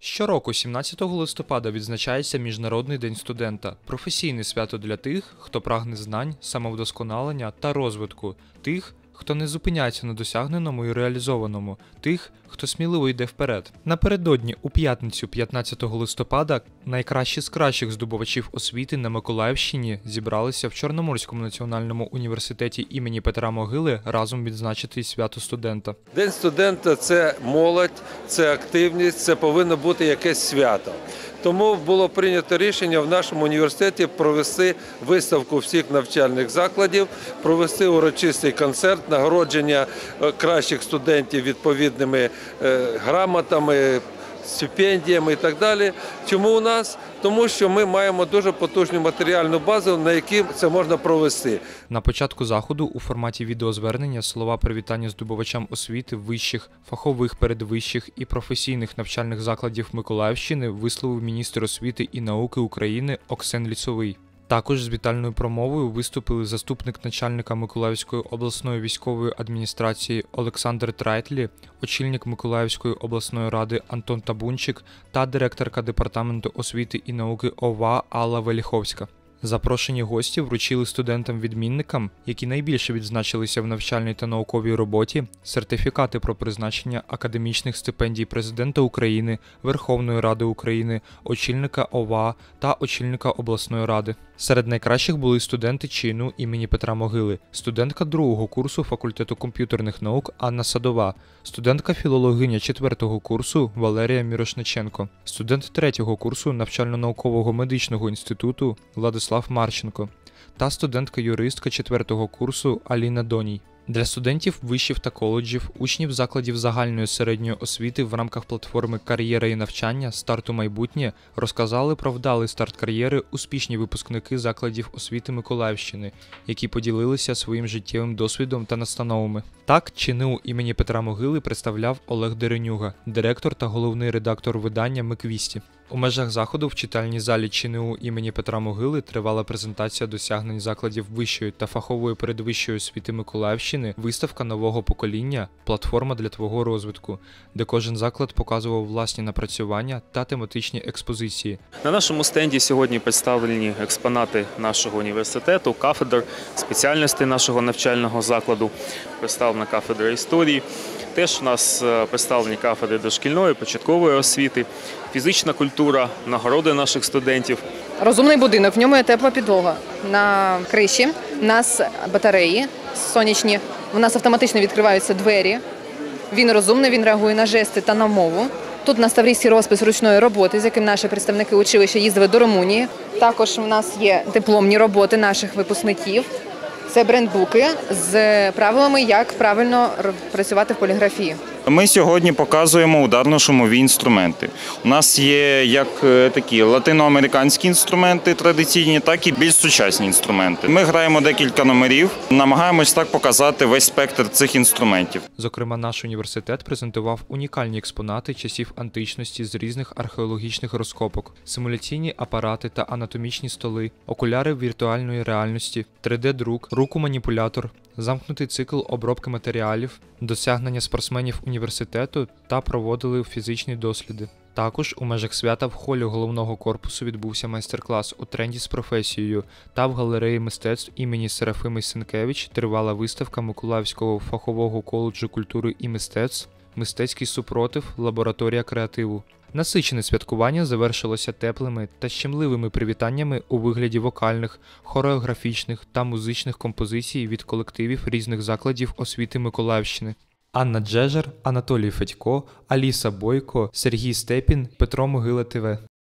Щороку, 17 листопада, відзначається Міжнародний день студента – професійне свято для тих, хто прагне знань, самовдосконалення та розвитку, тих, хто не зупиняється на досягненому і реалізованому, тих, хто сміливо йде вперед. Напередодні, у п'ятницю, 15 листопада, найкращі з кращих здобувачів освіти на Миколаївщині зібралися в Чорноморському національному університеті імені Петра Могили разом відзначити свято студента. День студента – це молодь, це активність, це повинно бути якесь свято. Тому було прийнято рішення в нашому університеті провести виставку всіх навчальних закладів, провести урочистий концерт, нагородження кращих студентів відповідними грамотами, стипендіями і так далі. Чому у нас? Тому що ми маємо дуже потужну матеріальну базу, на якій це можна провести. На початку заходу у форматі відеозвернення слова привітання здобувачам освіти вищих, фахових передвищих і професійних навчальних закладів Миколаївщини висловив міністр освіти і науки України Оксен Лісовий. Також з вітальною промовою виступили заступник начальника Миколаївської обласної військової адміністрації Олександр Трайтлі, очільник Миколаївської обласної ради Антон Табунчик та директорка департаменту освіти і науки ОВА Алла Веліховська. Запрошені гості вручили студентам-відмінникам, які найбільше відзначилися в навчальній та науковій роботі, сертифікати про призначення академічних стипендій Президента України, Верховної Ради України, очільника ОВА та очільника обласної ради. Серед найкращих були студенти чину імені Петра Могили, студентка другого курсу факультету комп'ютерних наук Анна Садова, студентка-філологиня 4-го курсу Валерія Мірошниченко, студент 3-го курсу навчально-наукового медичного інституту Владислав Марченко та студентка-юристка 4-го курсу Аліна Доній. Для студентів вишів та коледжів, учнів закладів загальної середньої освіти в рамках платформи «Кар'єра і навчання. Старт у майбутнє» розказали про вдалий старт кар'єри успішні випускники закладів освіти Миколаївщини, які поділилися своїм життєвим досвідом та настановами. Так, ЧНУ імені Петра Могили представляв Олег Деренюга, директор та головний редактор видання «Миквісті». У межах заходу в читальній залі ЧНУ імені Петра Могили тривала презентація досягнень закладів вищої та фахової передвищої освіти Миколаївщини, виставка нового покоління «Платформа для твого розвитку», де кожен заклад показував власні напрацювання та тематичні експозиції. На нашому стенді сьогодні представлені експонати нашого університету, кафедр, спеціальностей нашого навчального закладу, представлена кафедра історії. Теж у нас представлені кафедри дошкільної, початкової освіти, фізична культура, нагороди наших студентів. Розумний будинок, в ньому є тепла підлога. На криші у нас батареї сонячні, у нас автоматично відкриваються двері. Він розумний, він реагує на жести та на мову. Тут у нас таврійський розпис ручної роботи, з яким наші представники училища їздили до Румунії. Також у нас є дипломні роботи наших випускників. Це брендбуки з правилами, як правильно працювати в поліграфії. Ми сьогодні показуємо ударно-шумові інструменти. У нас є як такі латиноамериканські інструменти традиційні, так і більш сучасні інструменти. Ми граємо декілька номерів, намагаємось так показати весь спектр цих інструментів. Зокрема, наш університет презентував унікальні експонати часів античності з різних археологічних розкопок, симуляційні апарати та анатомічні столи, окуляри віртуальної реальності, 3D-друк, руку-маніпулятор, замкнутий цикл обробки матеріалів, досягнення спортсменів університету та проводили фізичні досліди. Також у межах свята в холі головного корпусу відбувся майстер-клас у тренді з професією та в галереї мистецтв імені Серафими Сенкевич тривала виставка Миколаївського фахового коледжу культури і мистецтв «Мистецький супротив. Лабораторія креативу». Насичене святкування завершилося теплими та щемливими привітаннями у вигляді вокальних, хореографічних та музичних композицій від колективів різних закладів освіти Миколаївщини. Анна Джежер, Анатолій Федько, Аліса Бойко, Сергій Степін, Петро Могила ТВ.